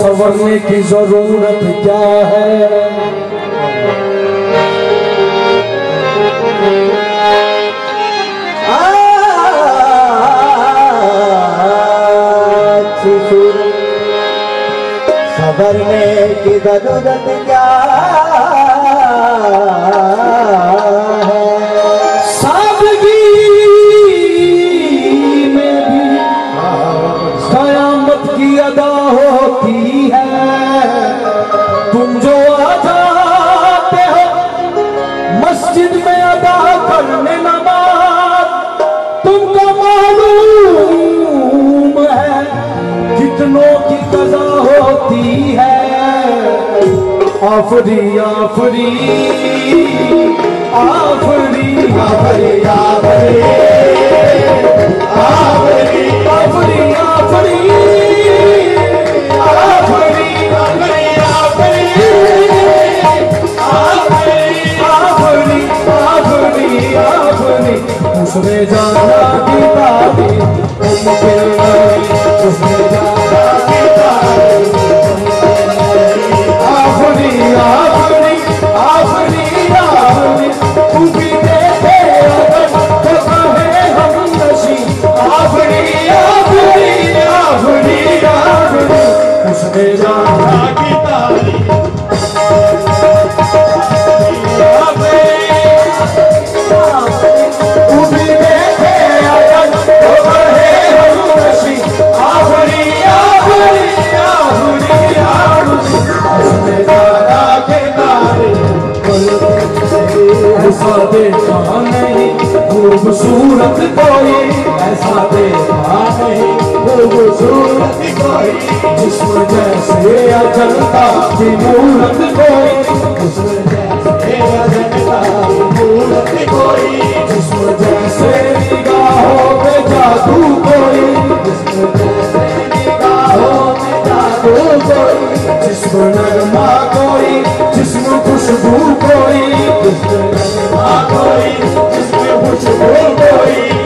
संवरने की जरूरत क्या है। संवरने की जरूरत क्या है। सादगी में भी कयामत की अदा होती है। तुम जो आ जाते हो मस्जिद में अदा करने नमाज, तुमको मालूम है कितनों की कज़ा होती है। आफरी आफरी आफरी आफरी आफरी आफरी आफरी आफरी आफरी आफरी आफरी आफरी उसने जाना की तारीफ मुमकिन नहीं, उसने जाना की तारीफ आफरी आफरी आफरी आफरी तू भी देखे अगर तो कहे हम नशी। आफरी आफरी आफरी आफरी उसने जाना की तारीफ तू भी देखे अगर तो कहे हम नशी। आफरी आफरी आफरी आफरी उसने जाना की तारीफ। ऐसा देखा नहीं खूबसूरत कोई, ऐसा देखा नहीं खूबसूरत कोई, जिस्म जैसे अजंता की मूरत कोई, जिस्म जैसे अजंता की मूरत कोई, जिस्म जैसे निगाहों में जादू कोई, जिस्म जैसे निगाहों में जादू कोई, जिस्म नगमा कोई, जिस्म खुशबू कोई, जिस्म नगमा कोई, जिस्म खुशबू कोई।